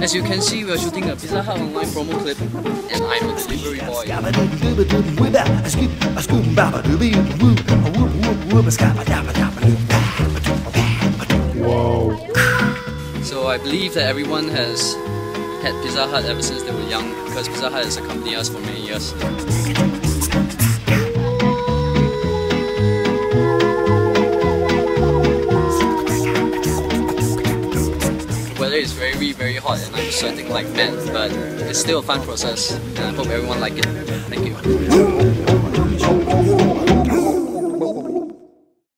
As you can see, we are shooting a Pizza Hut online promo clip, and I'm a delivery boy. Wow. So I believe that everyone has had Pizza Hut ever since they were young, because Pizza Hut has accompanied us for many years. The weather is very hot and I'm sweating like mad, but it's still a fun process and I hope everyone like it. Thank you.